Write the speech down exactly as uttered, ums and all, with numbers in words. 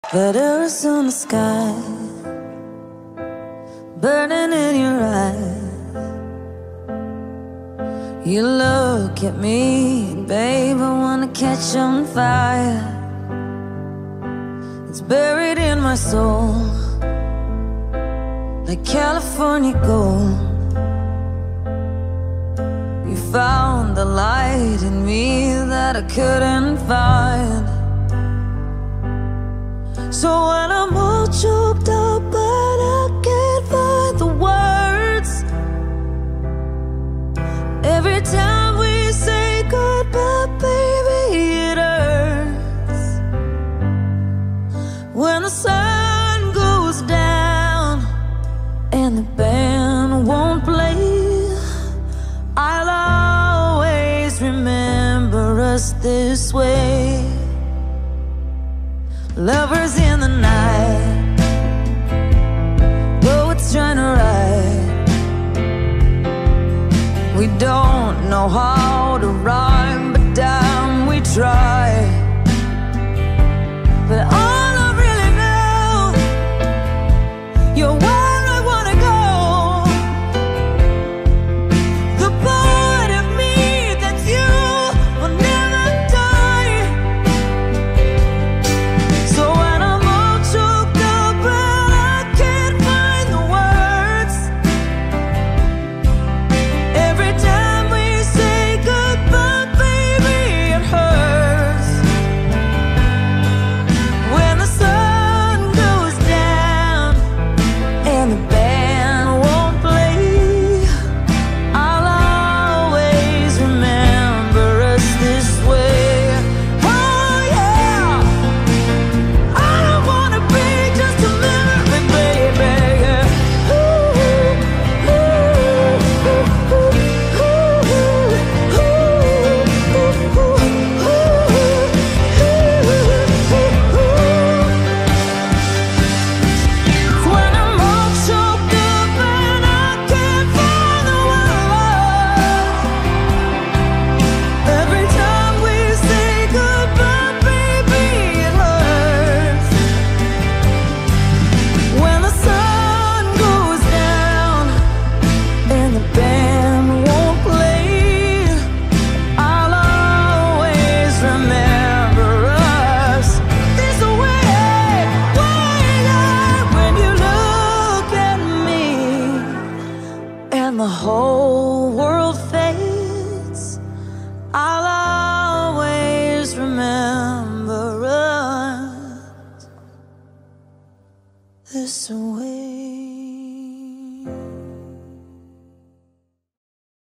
But Arizona sky burning in your eyes. You look at me, babe, I wanna catch on fire. It's buried in my soul like California gold. You found the light in me that I couldn't find. So when I'm all choked up but I can't find the words, every time we say goodbye, baby, it hurts. When the sun goes down and the band won't play, I'll always remember us this way. Lovers in the night, poets trying to write. We don't know how to rhyme, but damn, we try. But all I really know, you're where I wanna go. The part of me that's you will never die. So when I'm all choked up and I can't find the words, every time we say goodbye, baby, it hurts. When the sun goes down and the band won't play, I'll always remember us this way. Oh yeah, I don't wanna be just a memory, baby. Yeah. Ooh, ooh, ooh, ooh, ooh, ooh, ooh, when I'm all choked up and I can't find the words, every time we say goodbye, baby, it hurts. When the sun goes down and the band won't play, I'll always remember us this way. When you look at me and the whole world fades, I'll always remember us this way.